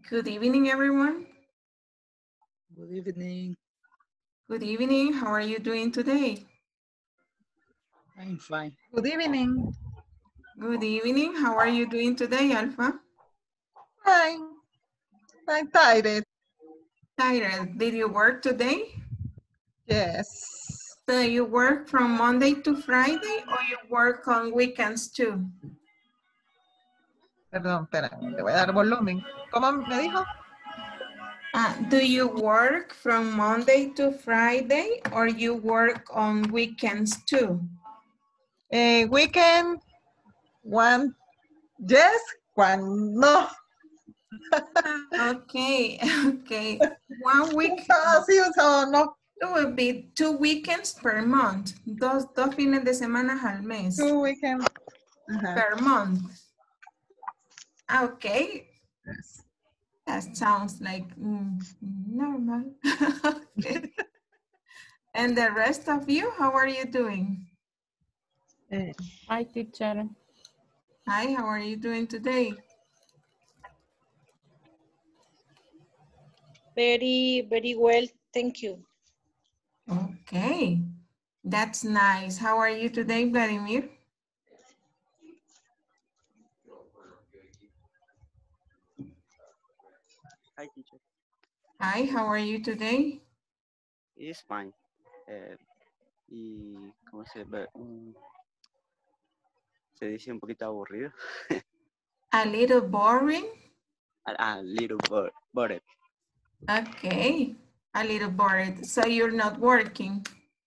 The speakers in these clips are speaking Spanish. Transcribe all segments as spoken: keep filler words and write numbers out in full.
Good evening, everyone. Good evening. Good evening. How are you doing today? I'm fine. Good evening. Good evening. How are you doing today, Alpha? Fine. I'm tired. Tired. Did you work today? Yes. So you work from Monday to Friday or you work on weekends too? Perdón, espérame, le voy a dar volumen. ¿Cómo me dijo? Uh, do you work from Monday to Friday or you work on weekends too? Eh, weekend, one yes, one no. Okay, okay. One week. Ah, sí, o sea, no. It will be two weekends per month. Dos, dos fines de semana al mes. Two weekend. Uh-huh. Per month. Okay. Yes. That sounds like mm, normal. Okay. And the rest of you, how are you doing? Eh, Hi, teacher. Hi, how are you doing today? Very, very well, thank you. Okay, that's nice. How are you today, Vladimir? Hi, teacher. Hi, how are you today? It's fine. Eh, y, ¿cómo se ve? Mm, se dice un poquito aburrido. A little boring? A, a little bit, bored. Okay, a little bored. So you're not working?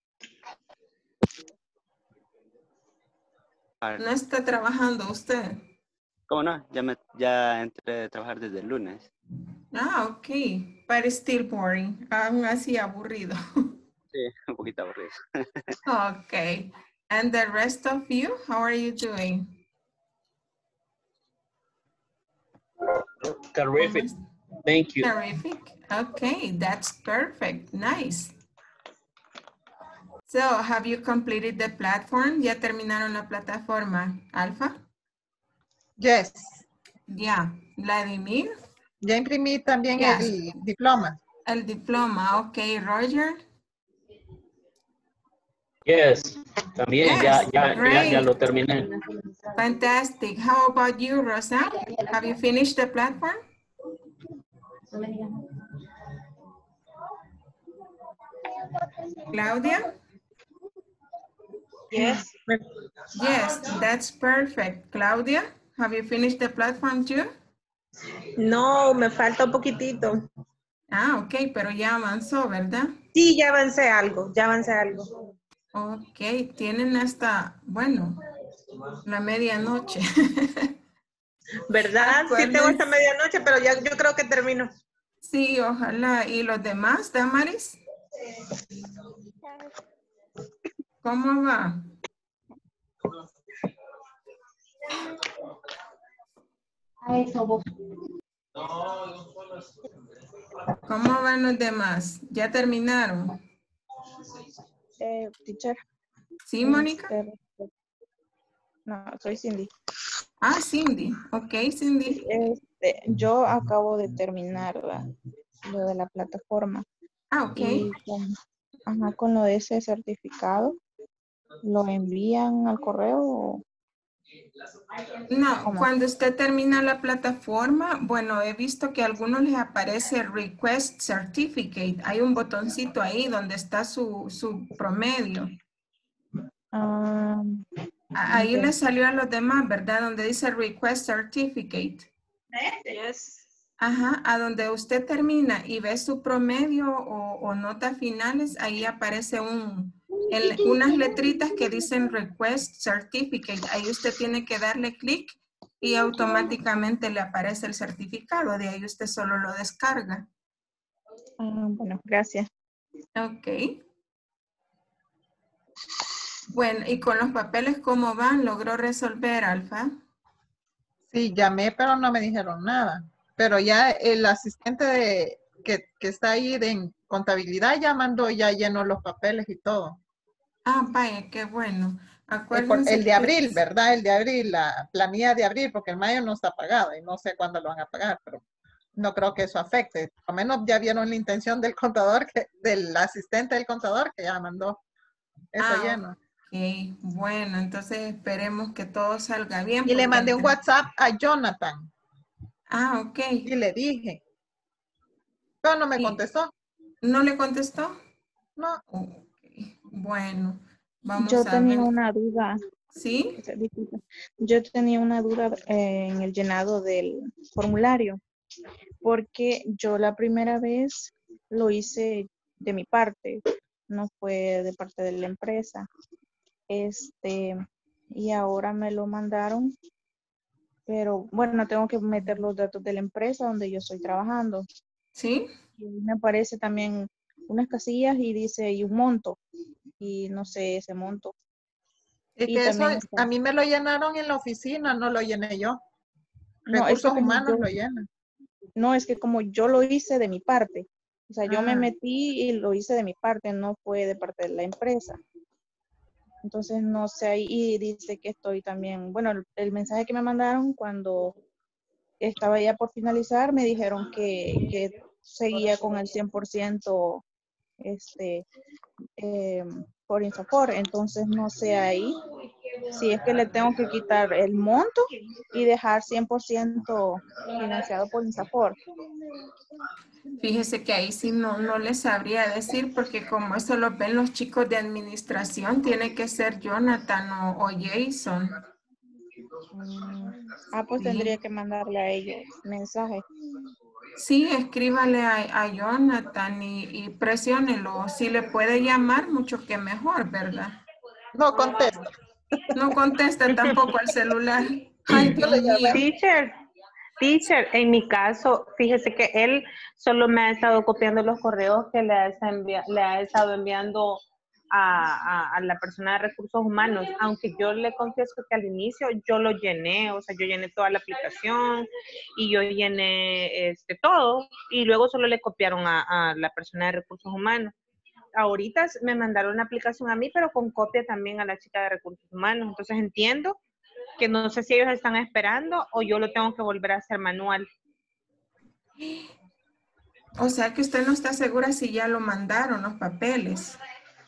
Ah, ¿No está trabajando usted? ¿Cómo no? Ya, me, ya entré a trabajar desde el lunes. Ah, okay, but it's still boring. Aún así aburrido. Sí, un poquito aburrido. Okay, and the rest of you, how are you doing? Terrific. Thank you. Terrific. Okay, that's perfect. Nice. So, have you completed the platform? ¿Ya terminaron la plataforma, Alfa? Yes. Ya. Vladimir? Ya imprimí también Yes. el diploma. El diploma. Ok, Roger? Yes. También Yes, ya, ya, ya, great. ya lo terminé. Fantastic. How about you, Rosa? Have you finished the platform? Claudia? Yes. Yes, that's perfect. Claudia, have you finished the platform too? No, me falta un poquitito. Ah, ok, pero ya avanzó, ¿verdad? Sí, ya avancé algo, ya avancé algo. Ok, tienen hasta, bueno, la medianoche. ¿Verdad? Sí tengo hasta Acuérdense. medianoche, pero ya yo creo que termino. Sí, ojalá. ¿Y los demás, Damaris? ¿Cómo va? ¿Cómo van los demás? ¿Ya terminaron? Eh, teacher. ¿Sí, Mónica? Este, no, soy Cindy. Ah, Cindy. Ok, Cindy. Este, yo acabo de terminar la- lo de la plataforma. Ah, ok. Y con, ajá, con lo de ese certificado, ¿lo envían al correo? O No, ¿cómo? cuando usted termina la plataforma, bueno, he visto que a algunos les aparece Request Certificate. Hay un botoncito ahí donde está su, su promedio. Ah, A- Ahí ok. le salió a los demás, ¿verdad? Donde dice Request Certificate. Yes. Ajá, a donde usted termina y ve su promedio o, o notas finales, ahí aparece un, el- unas letritas que dicen Request Certificate. Ahí usted tiene que darle clic y automáticamente le aparece el certificado. De ahí usted solo lo descarga. Ah, bueno, gracias. Ok. Bueno, y con los papeles, ¿cómo van? ¿Logró resolver, Alfa? Sí, llamé, pero no me dijeron nada. Pero ya el asistente de, que, que está ahí de en contabilidad ya mandó, ya llenó los papeles y todo. Ah, vaya, qué bueno. El, por- Acuérdense el de que- abril, ¿verdad? El de abril, la planilla de abril, porque el mayo no está pagado y no sé cuándo lo van a pagar, pero no creo que eso afecte. Por lo menos ya vieron la intención del contador, que, del asistente del contador que ya mandó eso Ah, lleno. ok. Bueno, entonces esperemos que todo salga bien. Y le porque mandé un entre- WhatsApp a Jonathan Ah, ok. y le dije, pero no me Y- contestó. ¿No le contestó? No, Ok. Bueno, Yo vamos a tenía ver. una duda. ¿Sí? o sea, disculpa. Yo tenía una duda eh, en el llenado del formulario, porque yo la primera vez lo hice de mi parte, no fue de parte de la empresa. Este, y ahora me lo mandaron, pero bueno, tengo que meter los datos de la empresa donde yo estoy trabajando. ¿Sí? Y me aparece también unas casillas y dice, y un monto, y no sé ese monto. es Y que eso también está- a mí me lo llenaron en la oficina, no lo llené yo. no, es que Recursos como humanos yo, lo llenan. no, es que como yo lo hice de mi parte, o sea, yo me Ah. metí y lo hice de mi parte, no fue de parte de la empresa. Entonces, no sé, ahí y dice que estoy también, bueno, el, el mensaje que me mandaron cuando estaba ya por finalizar, me dijeron que, que seguía con el cien por ciento este, eh, por Insafor. Entonces, no sé ahí si es que le tengo que quitar el monto y dejar cien por ciento financiado por Insafor. Fíjese que ahí sí no, no les sabría decir porque como eso lo ven los chicos de administración, tiene que ser Jonathan o, o Jason. Mm, Ah, pues Sí. tendría que mandarle a ellos mensaje. Sí, escríbale a, a Jonathan y, y presiónelo. Si le puede llamar, mucho que mejor, ¿verdad? No contesta. No contesta tampoco al celular. Ay, Yo Dios le llamé. mío. Teacher, teacher, en mi caso, fíjese que él solo me ha estado copiando los correos que le ha, envia- le ha estado enviando a, a- a la persona de recursos humanos, aunque yo le confieso que al inicio yo lo llené, o sea, yo llené toda la aplicación y yo llené este, todo, y luego solo le copiaron a, a la persona de recursos humanos. Ahorita me mandaron una aplicación a mí, pero con copia también a la chica de recursos humanos, entonces entiendo que no sé si ellos están esperando o yo lo tengo que volver a hacer manual. O sea que usted no está segura si ya lo mandaron los papeles.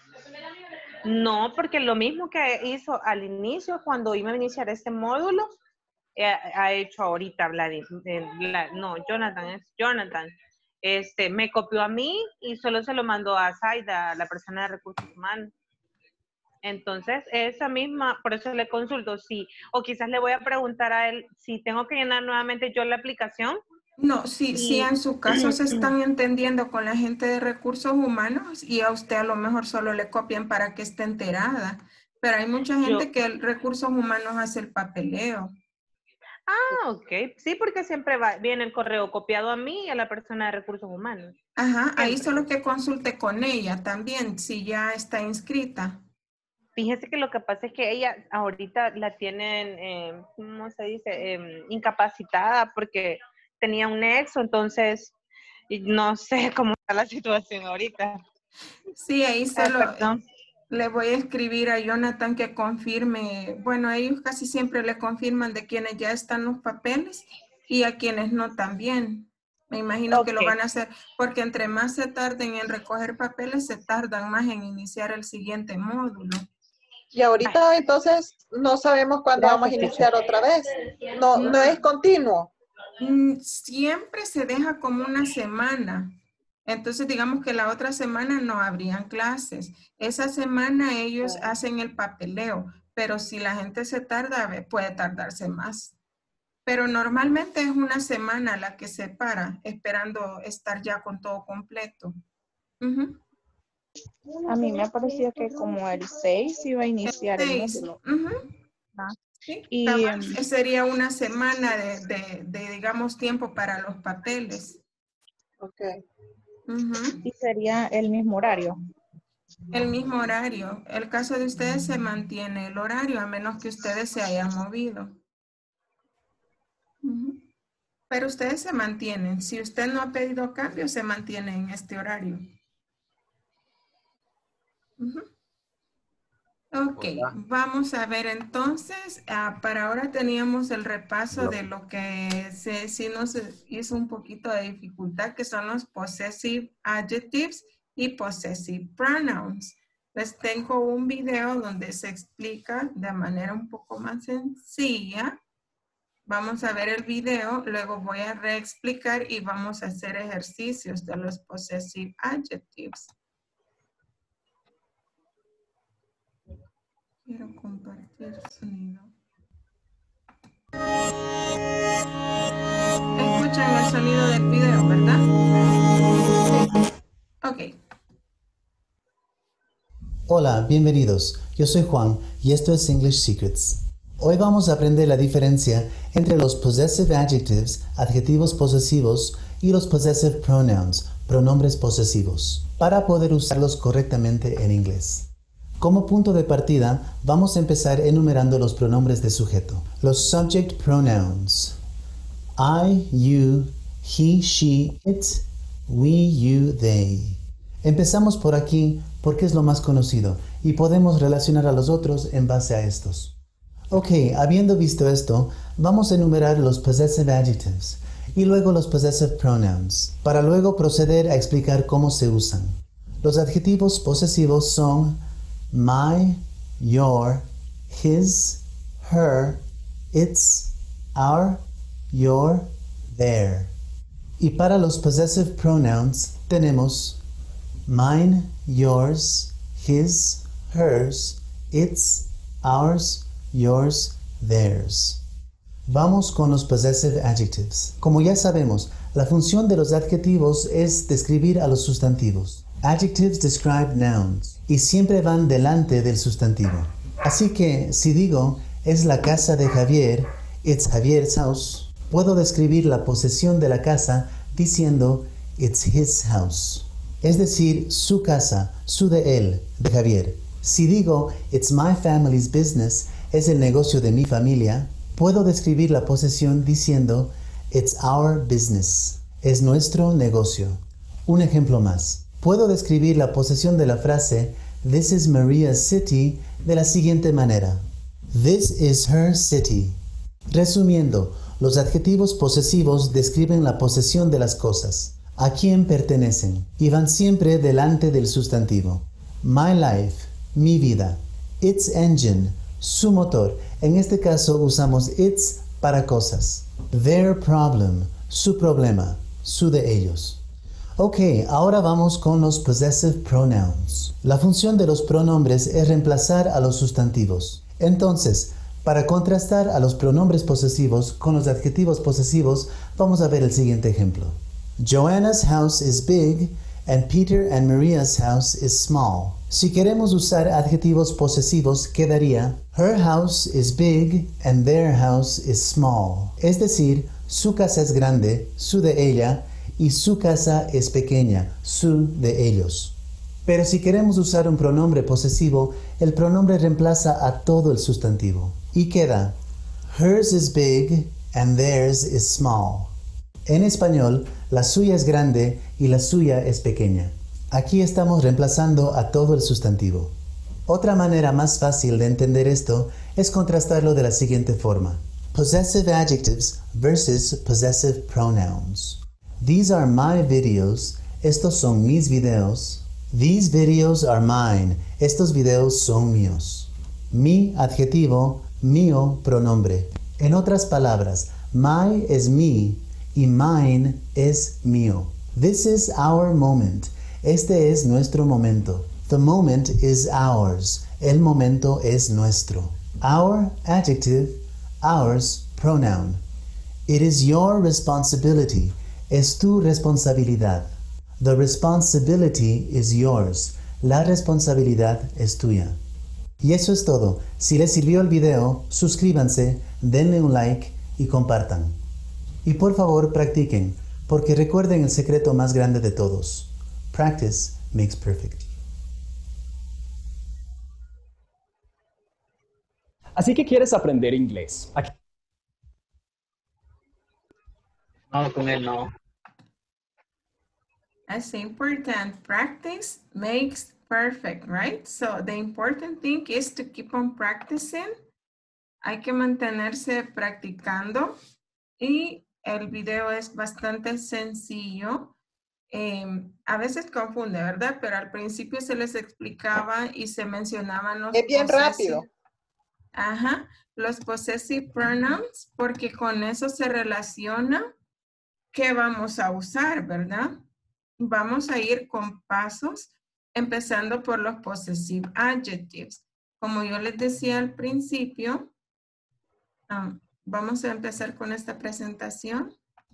No, porque lo mismo que hizo al inicio, cuando iba a iniciar este módulo, eh, ha hecho ahorita Vladimir, eh, Vla- no, Jonathan, es Jonathan. Este, me copió a mí y solo se lo mandó a Zaida, la persona de recursos humanos. Entonces, esa misma, por eso le consulto, sí, o quizás le voy a preguntar a él si tengo que llenar nuevamente yo la aplicación. No, si, si Y en su caso se están entendiendo con la gente de recursos humanos y a usted a lo mejor solo le copian para que esté enterada, pero hay mucha gente yo, que el recursos humanos hace el papeleo. ah, ok, sí, porque siempre va, viene el correo copiado a mí y a la persona de recursos humanos. Ajá, ahí Siempre. solo que consulte con ella también, si ya está inscrita. Fíjese que lo que pasa es que ella ahorita la tienen, eh, ¿cómo se dice? Eh, incapacitada porque tenía un nexo, entonces y no sé cómo está la situación ahorita. Sí, ahí Ah, solo perdón. le voy a escribir a Jonathan que confirme. Bueno, ellos casi siempre le confirman de quienes ya están los papeles y a quienes no también. Me imagino que lo Ok. van a hacer porque entre más se tarden en recoger papeles, se tardan más en iniciar el siguiente módulo. Y ahorita entonces no sabemos cuándo vamos a Gracias, iniciar otra vez. No, no es continuo. Mm, Siempre se deja como una semana. Entonces, digamos que la otra semana no habrían clases. Esa semana ellos hacen el papeleo, pero si la gente se tarda, a ver, puede tardarse más. Pero normalmente es una semana la que se para, esperando estar ya con todo completo. Ujú. A mí me parecía que como el seis iba a iniciar el Seis. módulo. Ujú. Ah, Sí, Y cabal, em, sería una semana de, de- de, digamos, tiempo para los papeles. Ok. Ujú. y sería el mismo horario. El mismo horario. El caso de ustedes se mantiene el horario a menos que ustedes se hayan movido. Ujú. Pero ustedes se mantienen. Si usted no ha pedido cambio, se mantiene en este horario. Ujú. Ok, Hola. vamos a ver entonces, ah, para ahora teníamos el repaso de lo que se, sí nos hizo un poquito de dificultad, que son los possessive adjectives y possessive pronouns. Les tengo un video donde se explica de manera un poco más sencilla. Vamos a ver el video, luego voy a reexplicar y vamos a hacer ejercicios de los possessive adjectives. Quiero compartir sonido. Escuchan el sonido del video, ¿verdad? Ok. Hola, bienvenidos. Yo soy Juan y esto es English Secrets. Hoy vamos a aprender la diferencia entre los possessive adjectives, adjetivos posesivos, y los possessive pronouns, pronombres posesivos, para poder usarlos correctamente en inglés. Como punto de partida, vamos a empezar enumerando los pronombres de sujeto. Los subject pronouns. I, you, he, she, it, we, you, they. Empezamos por aquí porque es lo más conocido y podemos relacionar a los otros en base a estos. Ok, habiendo visto esto, vamos a enumerar los possessive adjectives y luego los possessive pronouns, para luego proceder a explicar cómo se usan. Los adjetivos posesivos son my, your, his, her, its, our, your, their. Y para los possessive pronouns tenemos mine, yours, his, hers, its, ours, yours, theirs. Vamos con los possessive adjectives. Como ya sabemos, la función de los adjetivos es describir a los sustantivos. Adjectives describe nouns y siempre van delante del sustantivo. Así que si digo es la casa de Javier, it's Javier's house, puedo describir la posesión de la casa diciendo it's his house. Es decir, su casa, su de él, de Javier. Si digo it's my family's business, es el negocio de mi familia, puedo describir la posesión diciendo it's our business, es nuestro negocio. Un ejemplo más. Puedo describir la posesión de la frase this is Maria's city de la siguiente manera. This is her city. Resumiendo, los adjetivos posesivos describen la posesión de las cosas, a quién pertenecen, y van siempre delante del sustantivo. My life, mi vida. Its engine, su motor. En este caso usamos its para cosas. Their problem, su problema, su de ellos. Ok, ahora vamos con los possessive pronouns. La función de los pronombres es reemplazar a los sustantivos. Entonces, para contrastar a los pronombres posesivos con los adjetivos posesivos, vamos a ver el siguiente ejemplo. Joanna's house is big and Peter and Maria's house is small. Si queremos usar adjetivos posesivos, quedaría her house is big and their house is small. Es decir, su casa es grande, su de ella, y su casa es pequeña, su de ellos. Pero si queremos usar un pronombre posesivo, el pronombre reemplaza a todo el sustantivo. Y queda, hers is big and theirs is small. En español, la suya es grande y la suya es pequeña. Aquí estamos reemplazando a todo el sustantivo. Otra manera más fácil de entender esto es contrastarlo de la siguiente forma. Possessive adjectives versus possessive pronouns. These are my videos. Estos son mis videos. These videos are mine. Estos videos son míos. Mi adjetivo, mío pronombre. En otras palabras, my es mi y mine es mío. This is our moment. Este es nuestro momento. The moment is ours. El momento es nuestro. Our adjective, ours pronoun. It is your responsibility. Es tu responsabilidad. The responsibility is yours. La responsabilidad es tuya. Y eso es todo. Si les sirvió el video, suscríbanse, denle un like y compartan. Y por favor practiquen, porque recuerden el secreto más grande de todos. Practice makes perfect. Así que quieres aprender inglés. Aquí No, con él no. As important, practice makes Perfect, right? So the important thing is to keep on practicing. Hay que mantenerse practicando y el video es bastante sencillo. Eh, a veces confunde, ¿verdad? Pero al principio se les explicaba y se mencionaban los Es bien possessive- rápido. Ajá, los possessive pronouns, porque con eso se relaciona qué vamos a usar, ¿verdad? Vamos a ir con pasos, empezando por los possessive adjectives. Como yo les decía al principio, um, vamos a empezar con esta presentación.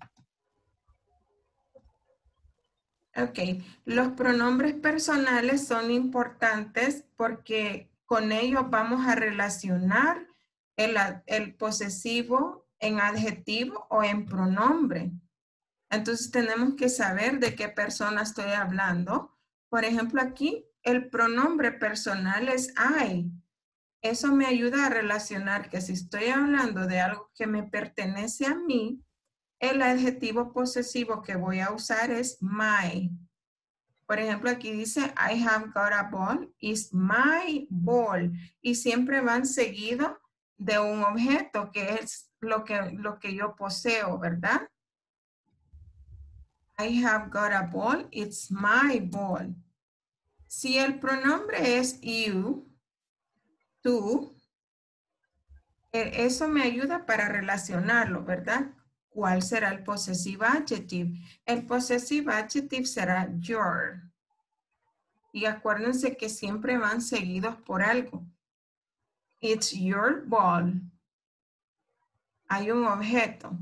Ok, los pronombres personales son importantes porque con ellos vamos a relacionar el, el posesivo en adjetivo o en pronombre. Entonces tenemos que saber de qué persona estoy hablando. Por ejemplo, aquí el pronombre personal es I. Eso me ayuda a relacionar que si estoy hablando de algo que me pertenece a mí, el adjetivo posesivo que voy a usar es my. Por ejemplo, aquí dice, I have got a ball, is my ball. Y siempre van seguido de un objeto que es lo que, lo que yo poseo, ¿verdad? I have got a ball, it's my ball. Si el pronombre es you, tú, eso me ayuda para relacionarlo, ¿verdad? ¿Cuál será el possessive adjective? El possessive adjective será your. Y acuérdense que siempre van seguidos por algo. It's your ball. Hay un objeto.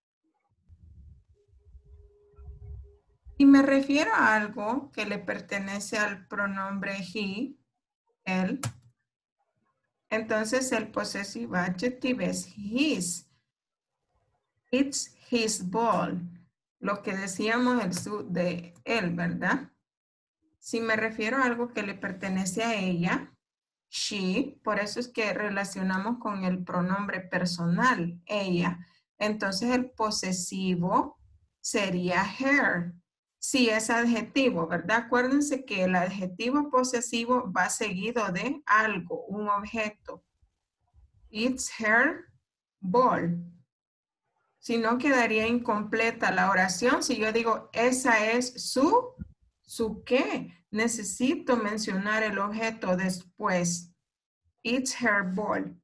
Y me refiero a algo que le pertenece al pronombre he, él. Entonces el possessive adjective es his. It's his ball. Lo que decíamos el su de él, ¿verdad? Si me refiero a algo que le pertenece a ella, she, por eso es que relacionamos con el pronombre personal, ella. Entonces el posesivo sería her. Si es adjetivo, ¿verdad? Acuérdense que el adjetivo posesivo va seguido de algo, un objeto. It's her ball. Si no, quedaría incompleta la oración. Si yo digo, esa es su, ¿su qué? Necesito mencionar el objeto después. It's her ball.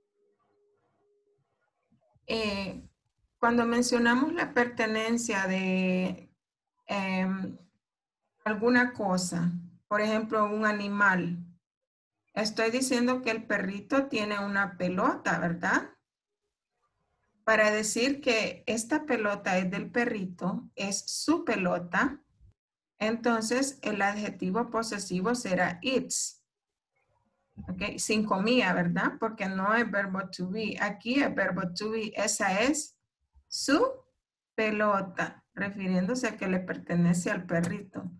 Eh, cuando mencionamos la pertenencia de eh, alguna cosa, por ejemplo, un animal, estoy diciendo que el perrito tiene una pelota, ¿verdad? Para decir que esta pelota es del perrito, es su pelota, entonces el adjetivo posesivo será its. Ok, sin comilla, ¿verdad? Porque no es verbo to be. Aquí es verbo to be. Esa es su pelota, refiriéndose a que le pertenece al perrito.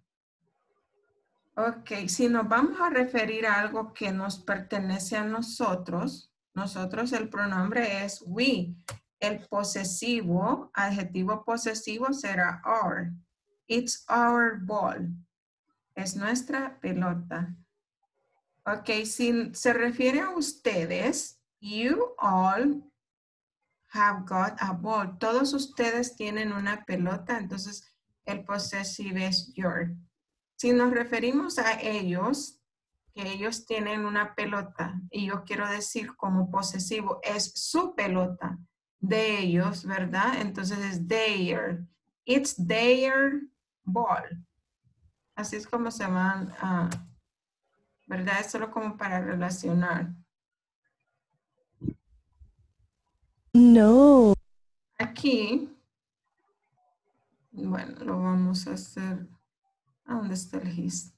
Ok, si nos vamos a referir a algo que nos pertenece a nosotros, nosotros el pronombre es we. El posesivo, adjetivo posesivo será our. It's our ball. Es nuestra pelota. Ok, si se refiere a ustedes, you all have got a ball. Todos ustedes tienen una pelota, entonces el possessive es your. Si nos referimos a ellos, que ellos tienen una pelota, y yo quiero decir como posesivo, es su pelota de ellos, ¿verdad? Entonces es their. It's their ball. Así es como se van a... Uh, ¿verdad? Es solo como para relacionar. No. Aquí, bueno, lo vamos a hacer. ¿A dónde está el his?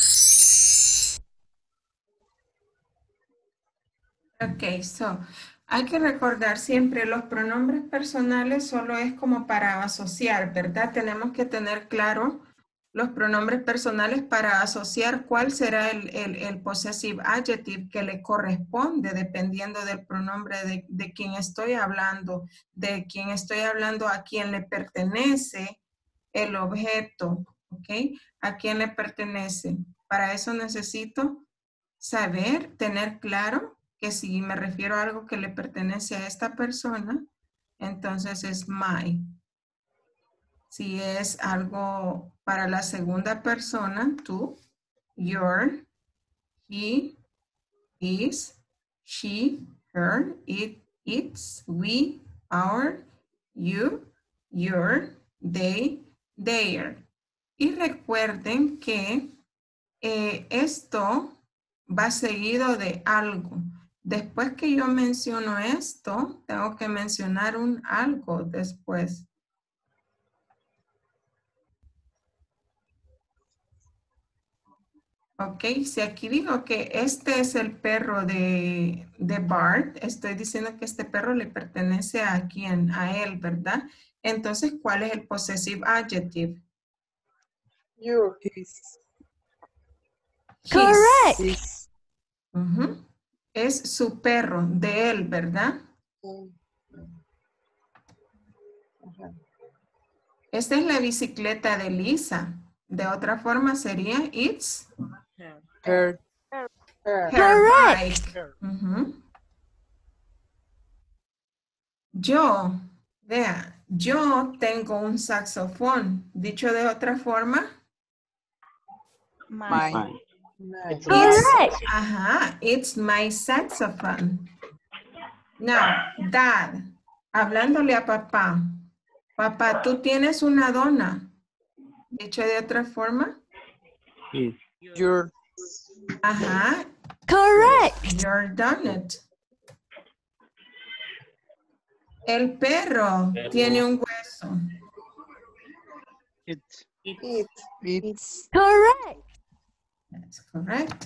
Okay, so Hay que recordar siempre los pronombres personales solo es como para asociar, ¿verdad? Tenemos que tener claro los pronombres personales para asociar cuál será el, el, el possessive adjective que le corresponde dependiendo del pronombre de, de quien estoy hablando, de quien estoy hablando, a quien le pertenece el objeto, ¿ok? A quién le pertenece. Para eso necesito saber, tener claro que si me refiero a algo que le pertenece a esta persona, entonces es my. Si es algo para la segunda persona, tú, your, he, his, she, her, it, its, we, our, you, your, they, their. Y recuerden que eh, esto va seguido de algo. Después que yo menciono esto, tengo que mencionar un algo después. Ok, si aquí digo que este es el perro de, de Bart, estoy diciendo que este perro le pertenece a quién, a él, ¿verdad? Entonces, ¿cuál es el possessive adjective? Your. His. Correct. His. Ujú. Es su perro, de él, ¿verdad? Esta es la bicicleta de Lisa. De otra forma sería it's Her. her Correct. bike. Ujú. Yo, vea, yo tengo un saxofón. Dicho de otra forma, My. Mine. Nice. Correct. ajá, it's my saxophone. Now, dad, hablándole a papá. Papá, tú tienes una dona. Dicho de otra forma, His. Your. ajá, Correct. your donut. El perro Perro. tiene un hueso. It. It. It's. Correct. That's correct.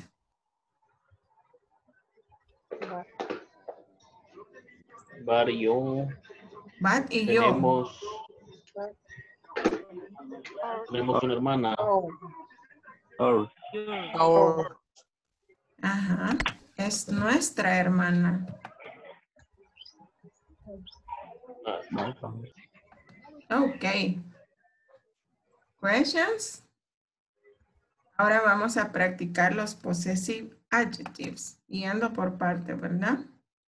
Bar y yo But y yo. tenemos, tenemos una hermana. Oh. Or. Our. Ajá, es nuestra hermana. Ok. Questions? Ahora vamos a practicar los possessive adjectives, yendo por parte, ¿verdad?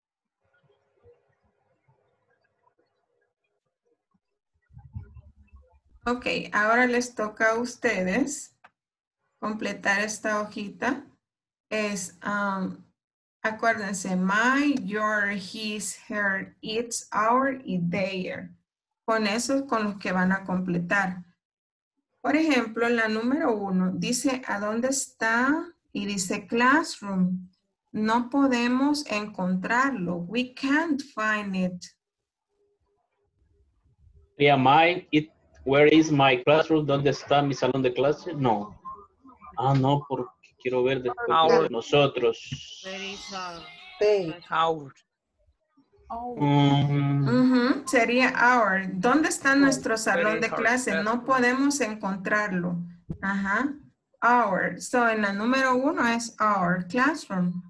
Ok, ahora les toca a ustedes completar esta hojita. Es, um, acuérdense, my, your, his, her, its, our y their. Con eso es con los que van a completar. Por ejemplo, la número uno dice ¿a dónde está? Y dice classroom. No podemos encontrarlo. We can't find it. Sería my, it, where is my classroom? ¿Dónde está mi salón de clase? No. Ah, no, porque quiero ver después Our. de nosotros. They. Our. Mm, Ujú, sería our. ¿Dónde está nuestro salón Where de is our clase? No classroom? podemos encontrarlo. Ajá. Our. So, en la número uno es our classroom.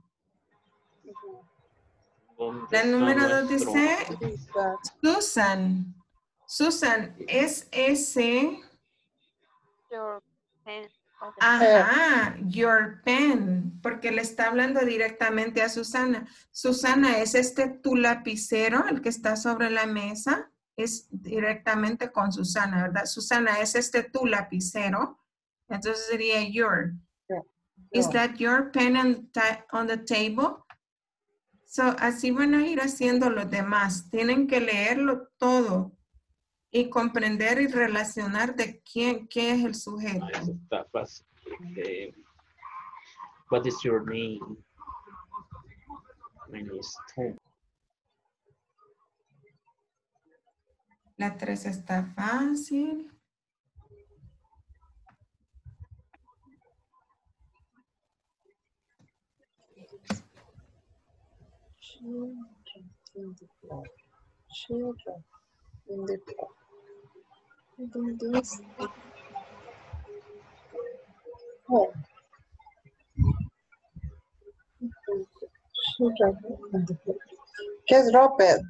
¿dónde La está número dos nuestro- dice Is that. Susan. Susan, es ese. Ajá, your pen, porque le está hablando directamente a Susana. Susana, ¿es este tu lapicero, el que está sobre la mesa? Es directamente con Susana, ¿verdad? Susana, ¿es este tu lapicero? Entonces sería your. Yeah. Is Your. that your pen on, ta- on the table? So, así van a ir haciendo los demás. Tienen que leerlo todo y comprender y relacionar de quién, qué es el sujeto. Ah, eso está fácil. Eh, what is your name? My name is Tom. La tres está fácil. Children in the in this home. Children in the ¿Qué es dropped?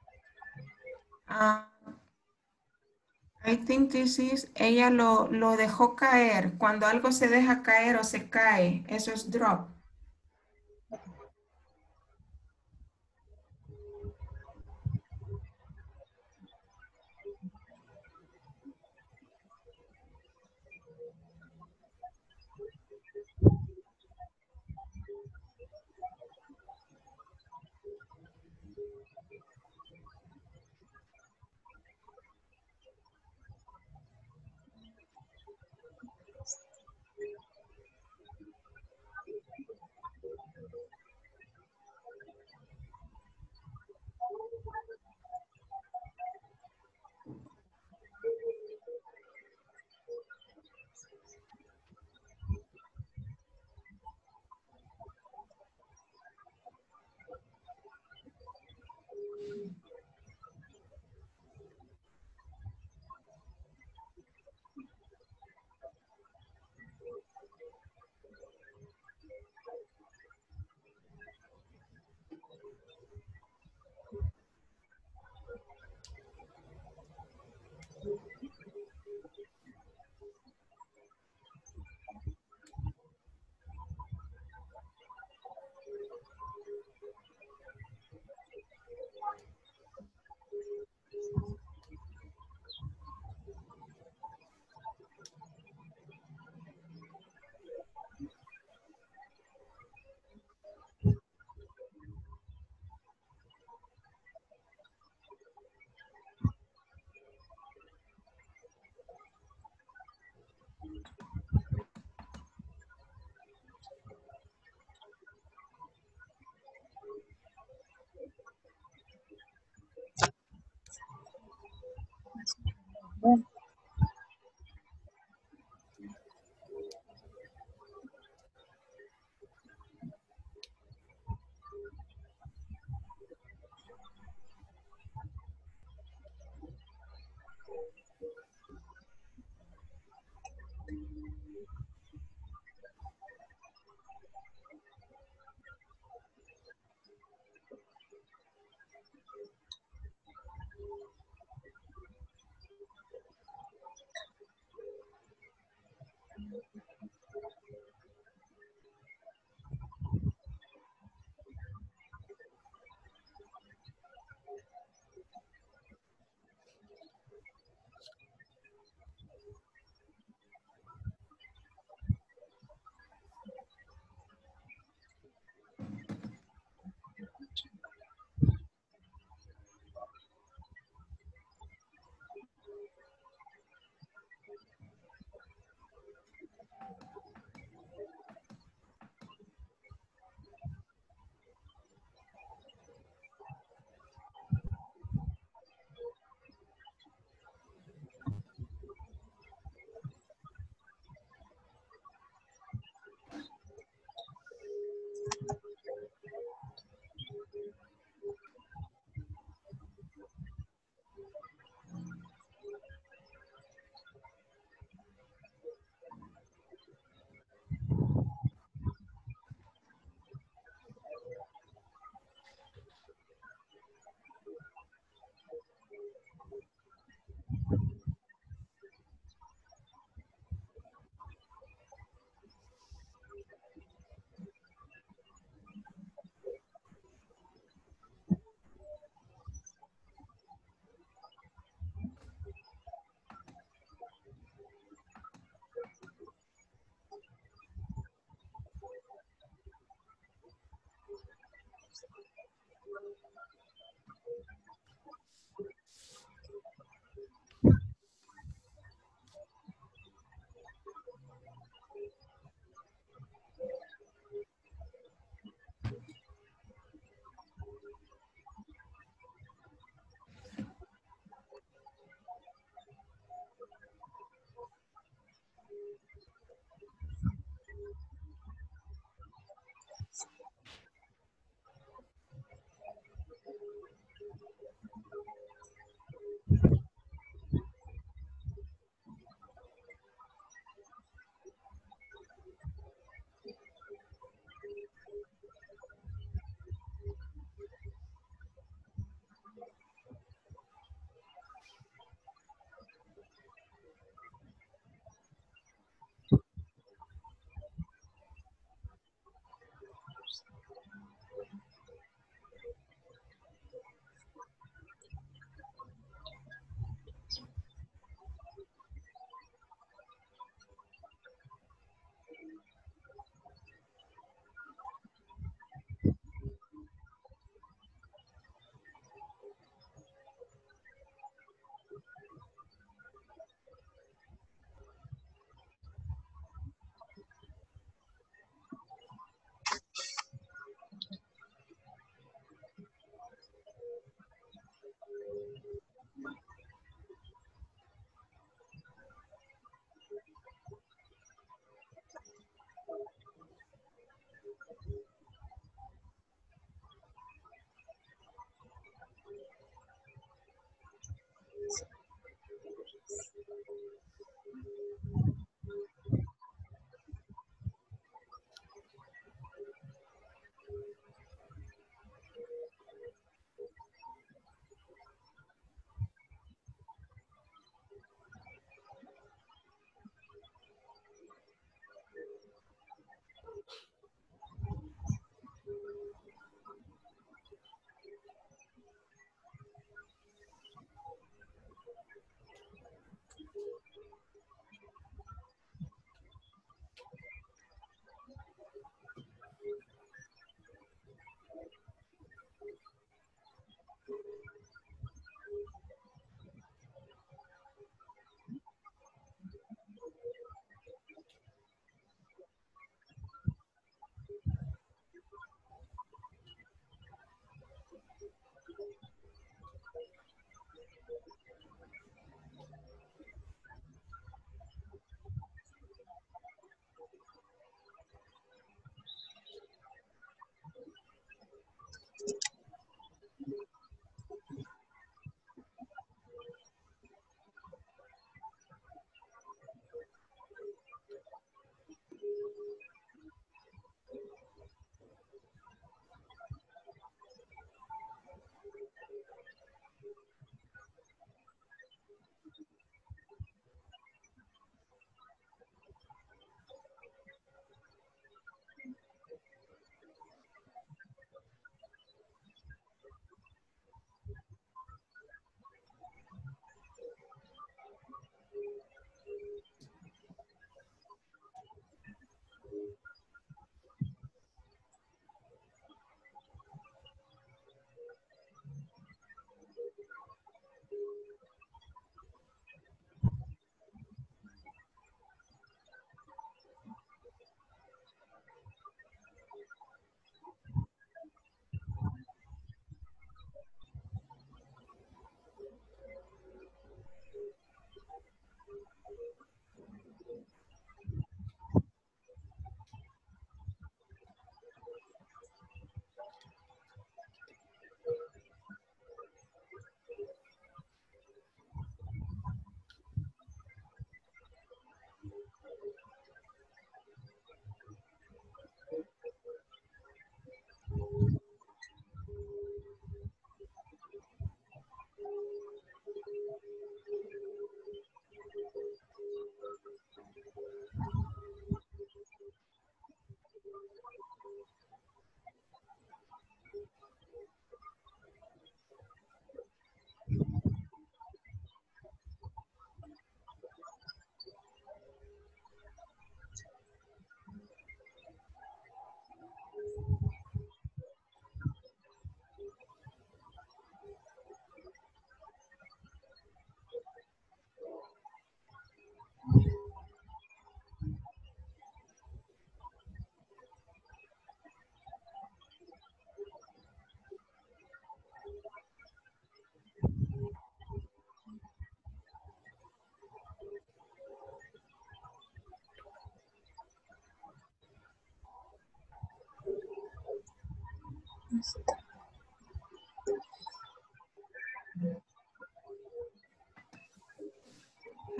Ah, I think this is, ella lo, lo dejó caer. Cuando algo se deja caer o se cae, eso es drop.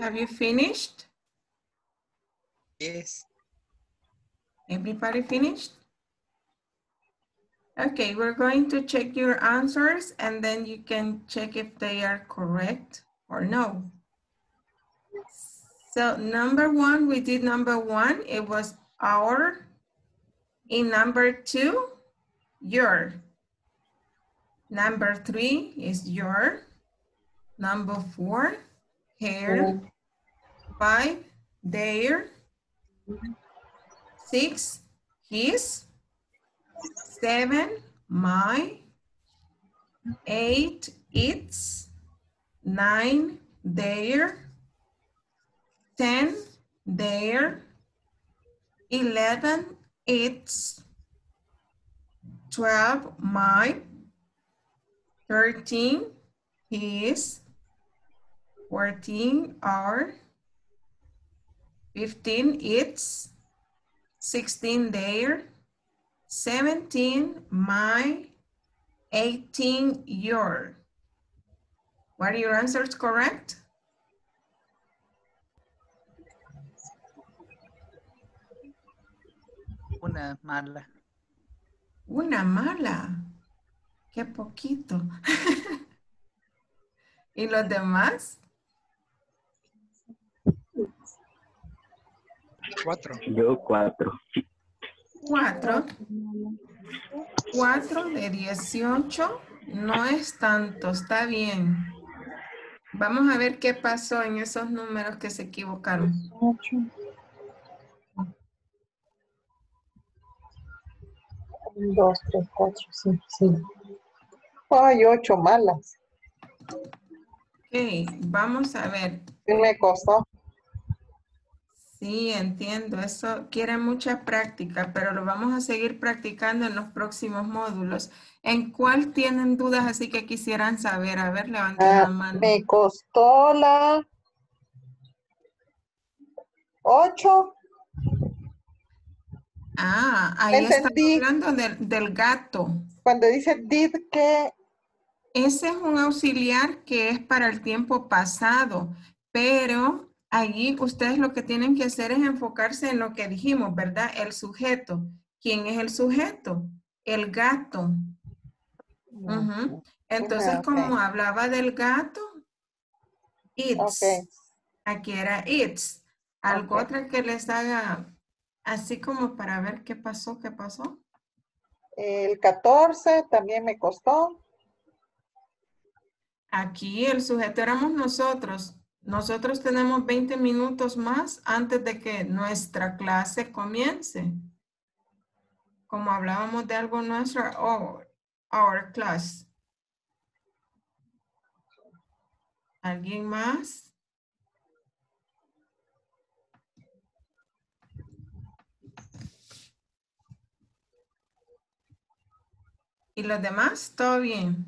Have you finished? Yes. Everybody finished? Okay, we're going to check your answers and then you can check if they are correct or no. So number one, we did number one, it was our. In number two, your. Number three is your. Number four, hair. Five, their. Six, his. Seven, my. Eight, its. Nine, their. Ten, their. Eleven, its. Twelve, my. Thirteen, his. Fourteen, our. Fifteen, its. Sixteen, their. Seventeen, my. Eighteen, your. Were your answers correct? Una mala. Una mala. Qué poquito. ¿Y los demás? Cuatro. Yo cuatro. Cuatro. Cuatro de dieciocho. No es tanto, está bien. Vamos a ver qué pasó en esos números que se equivocaron. Un, dos, tres, cuatro, cinco, cinco. Hay ocho malas. Ok, vamos a ver. Sí me costó. Sí, entiendo. Eso quiere mucha práctica, pero lo vamos a seguir practicando en los próximos módulos. ¿En cuál tienen dudas así que quisieran saber? A ver, levanten Ah, la mano. me costó la ocho. Ah, ahí estamos Entendí. hablando del, del gato. Cuando dice did, que Ese es un auxiliar que es para el tiempo pasado, pero allí ustedes lo que tienen que hacer es enfocarse en lo que dijimos, ¿verdad? El sujeto. ¿Quién es el sujeto? El gato. Ujú. Entonces, Ajá, ok. como hablaba del gato, it's. Ok. Aquí era it's. ¿Algo Ok. otra que les haga así como para ver qué pasó, qué pasó? El catorce también me costó. Aquí el sujeto éramos nosotros. Nosotros tenemos veinte minutos más antes de que nuestra clase comience. Como hablábamos de algo nuestro, our, our class. ¿Alguien más? ¿Y los demás? ¿Todo bien?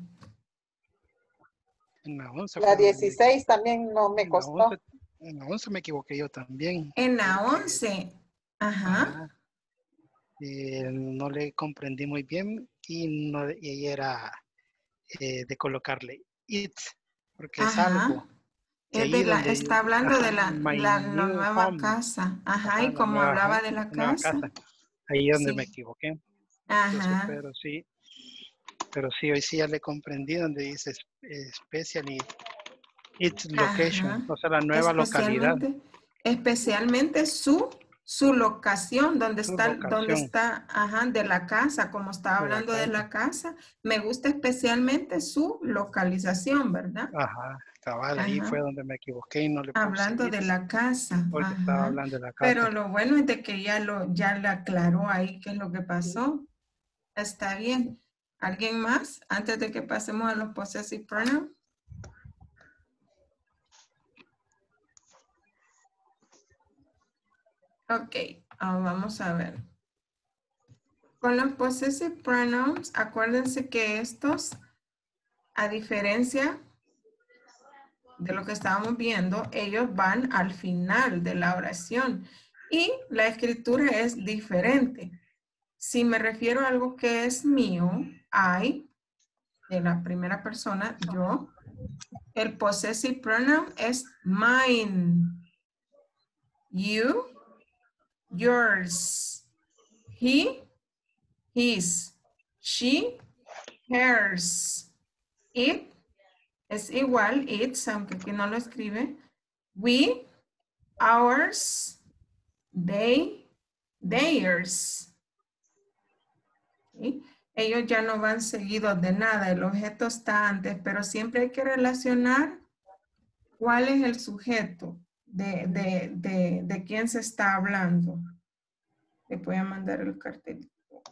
En la once La fue donde me- dieciséis también no me en la costó. once en la once me equivoqué yo también. En la Porque, once. Ajá. ajá, eh, no le comprendí muy bien y no y ella era eh, de colocarle it, porque es algo. Ajá. Que Es ahí de la, donde, está hablando de ajá, la, my la, la new nueva home, casa. Ajá. ajá, Y la como nueva, hablaba home- de la nueva casa. casa. Ahí donde me Sí. equivoqué. Entonces, Ajá. pero sí, pero sí, hoy sí ya le comprendí donde dice es- especially its location, Ajá. o sea, la nueva localidad, Especialmente, especialmente su, su locación, donde su está, donde locación está, ajá, de la casa, como estaba de la hablando de casa. la casa, me gusta especialmente su localización, ¿verdad? Ajá, cabal, ahí fue Ajá. donde me equivoqué y no le puse Hablando de its, la casa, porque estaba ajá. hablando de la Pero casa. lo bueno es de que ya lo, ya le aclaró ahí qué es lo que pasó. Está bien. ¿Alguien más? Antes de que pasemos a los possessive pronouns. Ok, ah, vamos a ver. Con los possessive pronouns, acuérdense que estos, a diferencia de lo que estábamos viendo, ellos van al final de la oración y la escritura es diferente. Si me refiero a algo que es mío, I, de la primera persona, yo. El possessive pronoun es mine. You, yours. He, his. She, hers. It, es igual, it's, aunque aquí no lo escribe. We, ours. They, theirs. ¿Sí? Ellos ya no van seguidos de nada, el objeto está antes, pero siempre hay que relacionar cuál es el sujeto de, de, de, de quién se está hablando. Le voy a mandar el cartel.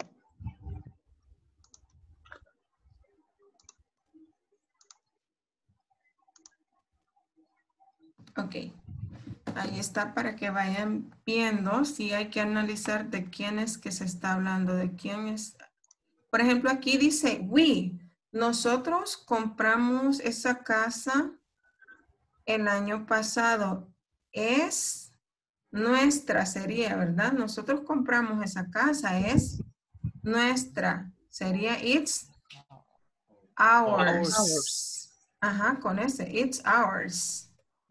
Ok, ahí está para que vayan viendo si hay que analizar de quién es que se está hablando, de quién es. Por ejemplo, aquí dice we. Nosotros compramos esa casa el año pasado. Es nuestra, sería, ¿verdad? Nosotros compramos esa casa, es nuestra. Sería it's ours. Ours. Ajá, con ese, it's ours.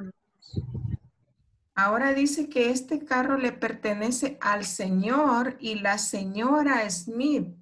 Ahora dice que este carro le pertenece al señor y la señora Smith.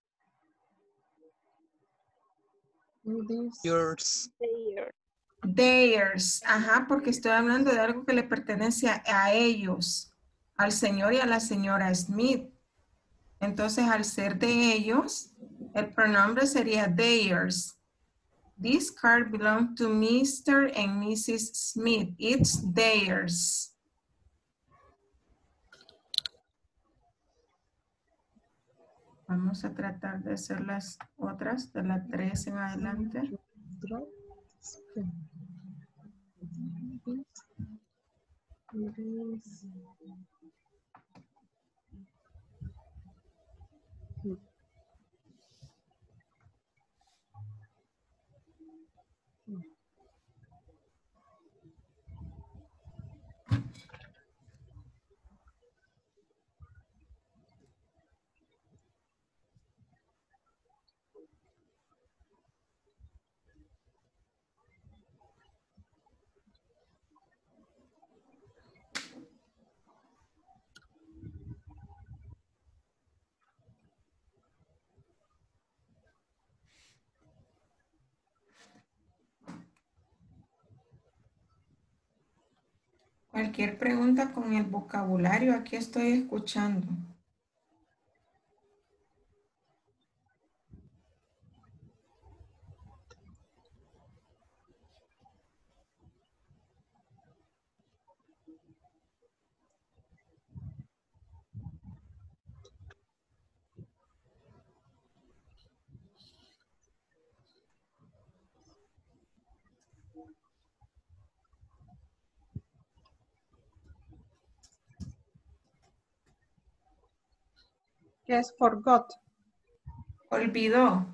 Yours. Theirs, ajá, porque estoy hablando de algo que le pertenece a, a ellos, al señor y a la señora Smith. Entonces, al ser de ellos, el pronombre sería theirs. This car belongs to mister and missus Smith. It's theirs. Vamos a tratar de hacer las otras de la tres en adelante. Cualquier pregunta con el vocabulario, aquí estoy escuchando. ¿Qué es forgot? Olvidó.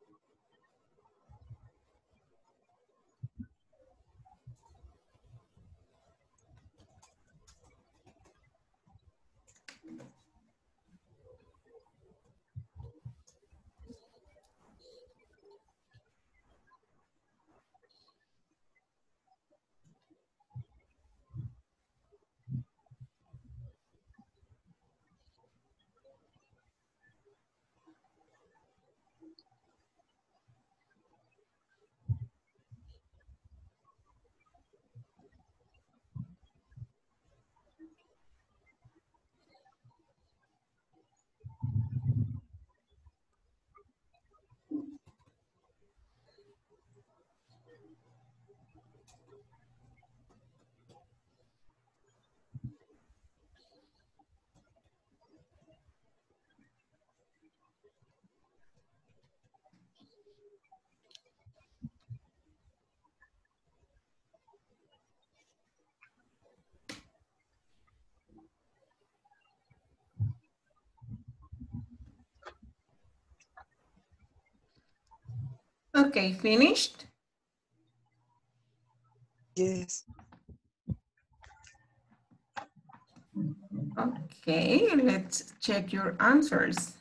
Okay, finished? Yes. Okay, let's check your answers.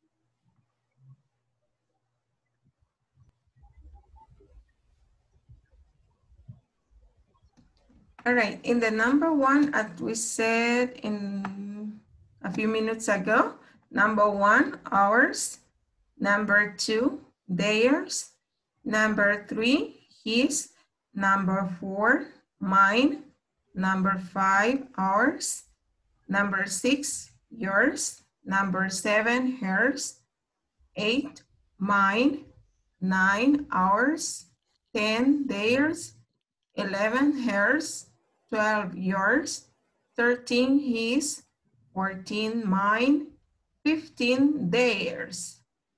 All right, in the number one, as we said in a few minutes ago, number one, ours. Number two, theirs. Number three, his. Number four, mine. Number five, ours. Number six, yours. Number seven, hers. Eight, mine. Nine, ours. Ten, theirs. Eleven, hers. Twelve, yours. Thirteen, his. Fourteen, mine. Fifteen, theirs.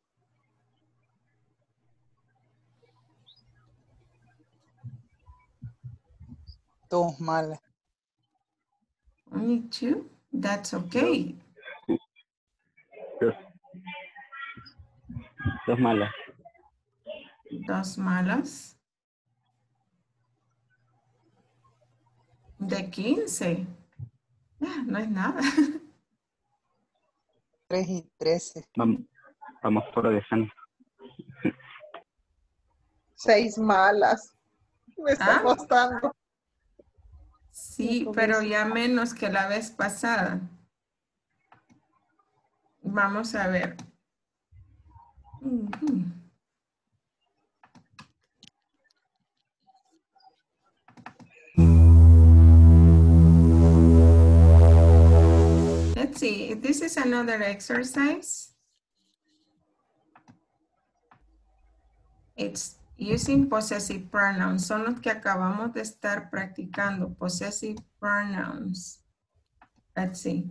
Dos malas. Only two? That's okay. Dos. Dos malas. Dos malas. De quince. Yeah, no es nada. Tres y trece. Vamos, vamos por descenso. Seis malas. Me está Ah. costando. Sí, pero ya menos que la vez pasada. Vamos a ver. Ujú. Let's see, this is another exercise. It's using possessive pronouns. Son los que acabamos de estar practicando. Possessive pronouns. Let's see.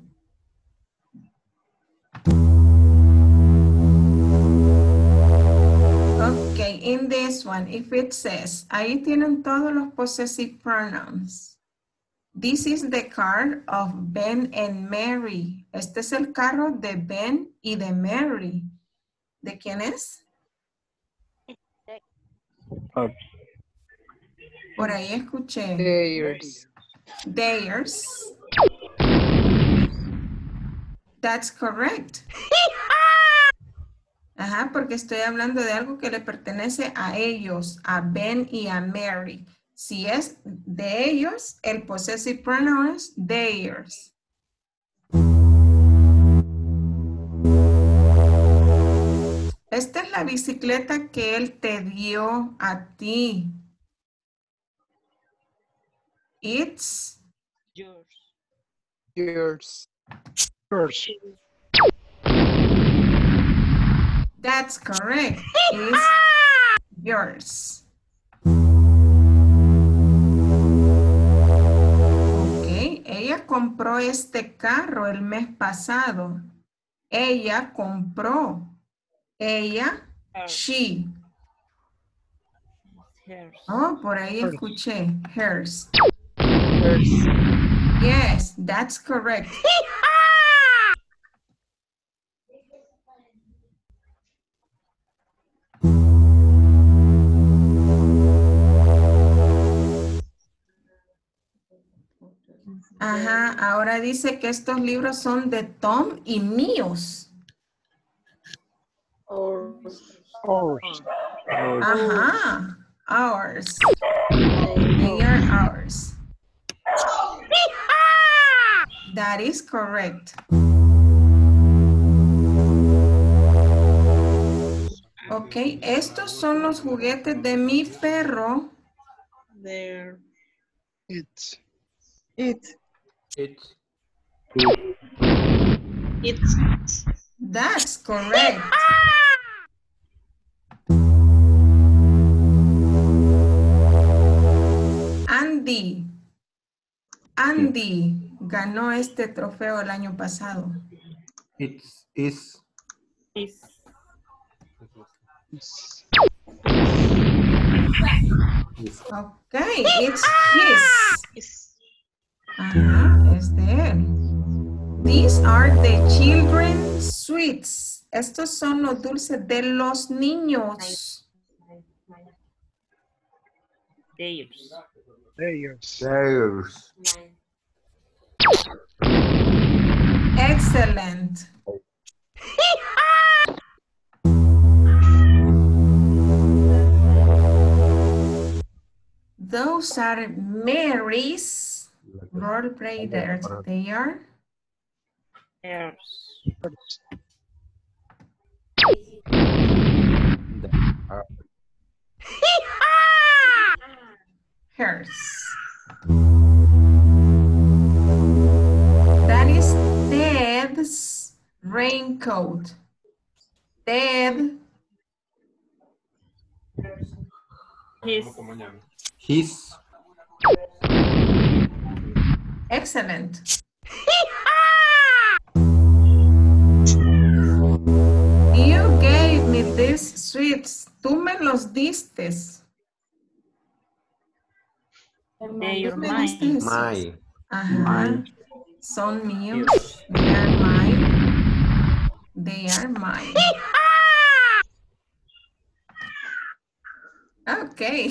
Okay, in this one, if it says, ahí tienen todos los possessive pronouns. This is the car of Ben and Mary. Este es el carro de Ben y de Mary. ¿De quién es? Oh. Por ahí escuché. Theirs. Theirs. That's correct. Ajá, porque estoy hablando de algo que le pertenece a ellos, a Ben y a Mary. Si es de ellos, el possessive pronoun es theirs. Esta es la bicicleta que él te dio a ti. It's Yours. Yours. Yours. That's correct. It's yours. Ok, ella compró este carro el mes pasado. Ella compró. Ella, she. Oh, por ahí escuché. Hers. Hers. Yes, that's correct. Ahora dice que estos libros son de Tom y míos. Ours. Ours. Ajá. Ours. They are ours. That is correct. Ok, estos son los juguetes de mi perro. There. It's. It. It's. It's. That's correct. Andy. Andy ganó este trofeo el año pasado. It's. Is. Is. It's. Ok, it's his. Ajá, es de él. These are the children's sweets. Estos son los dulces de los niños. Theirs. Theirs. Theirs. Excellent. Those are Mary's role players. They are Theirs. hers. That is Ted's raincoat. Ted. His. His. Excellent. You gave me these sweets. Tú me los diste. They are Tú me mine. diste esos. My. Ajá. Son míos. They are mine. They are mine. Okay.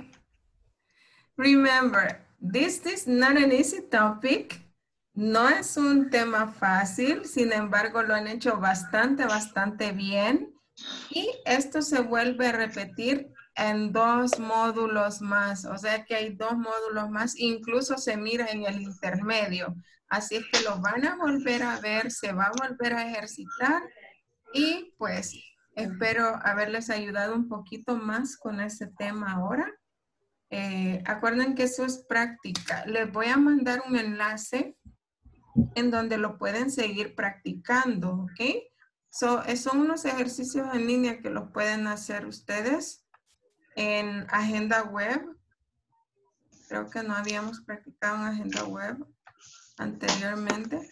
Remember, this is not an easy topic. No es un tema fácil, sin embargo lo han hecho bastante, bastante bien. Y esto se vuelve a repetir en dos módulos más. O sea que hay dos módulos más, incluso se mira en el intermedio. Así es que lo van a volver a ver, se va a volver a ejercitar. Y pues espero haberles ayudado un poquito más con este tema ahora. Eh, acuerden que eso es práctica. Les voy a mandar un enlace en donde lo pueden seguir practicando, ¿ok? So, son unos ejercicios en línea que los pueden hacer ustedes en agenda web. Creo que no habíamos practicado en agenda web anteriormente.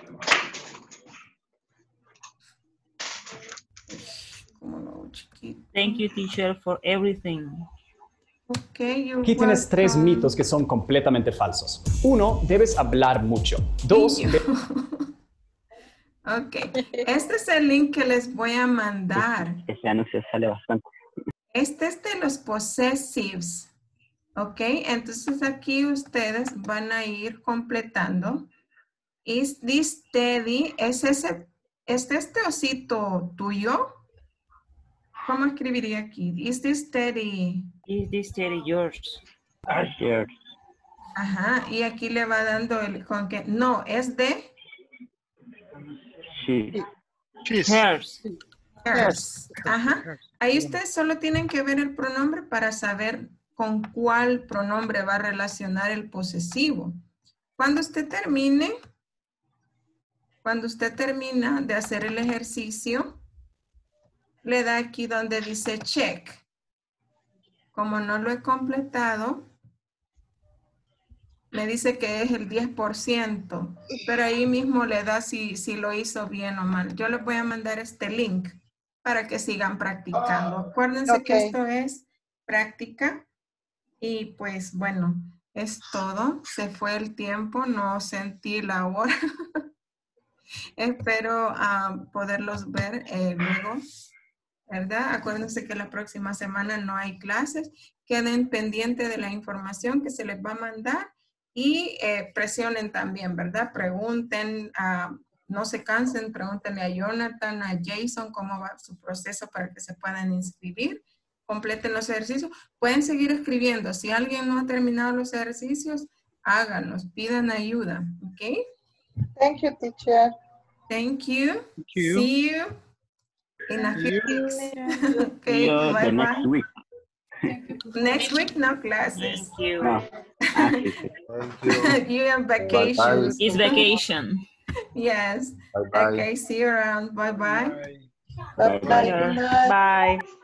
¿Cómo lo hago chiquito? Thank you, teacher, for everything. Okay, you're Aquí tienes tres welcome. mitos que son completamente falsos. Uno, debes hablar mucho. Dos, de- Ok, este es el link que les voy a mandar. Ese anuncio sale bastante. Este es de los possessives. Ok, entonces aquí ustedes van a ir completando. Is this Teddy? ¿Es ese, es este osito tuyo? ¿Cómo escribiría aquí? Is this Teddy? Is this teddy yours? Yours. Ajá, y aquí le va dando el con que no, es de She. She's. Hers. hers. Ajá. Ahí ustedes solo tienen que ver el pronombre para saber con cuál pronombre va a relacionar el posesivo. Cuando usted termine, cuando usted termina de hacer el ejercicio, le da aquí donde dice check. Como no lo he completado, me dice que es el diez por ciento, pero ahí mismo le da si, si lo hizo bien o mal. Yo les voy a mandar este link para que sigan practicando. Acuérdense Ok. que esto es práctica y pues bueno, es todo. Se fue el tiempo, no sentí la hora. Espero ah, poderlos ver eh, luego, ¿verdad? Acuérdense que la próxima semana no hay clases. Queden pendientes de la información que se les va a mandar Y eh, presionen también, ¿verdad? Pregunten, uh, no se cansen, pregúntenle a Jonathan, a Jason, cómo va su proceso para que se puedan inscribir. Completen los ejercicios. Pueden seguir escribiendo. Si alguien no ha terminado los ejercicios, háganlos, pidan ayuda, ¿ok? Thank you, teacher. Thank you. Thank you. See you in a few weeks. Okay, See you the bye next bye. week. Next week, no classes. Thank you. No. Ah, sí, sí. Thank you. You on Bye vacation. It's vacation. Yes. bye. Bye bye. Okay, see you around. Bye bye. Bye Bye. bye. Good night. Bye.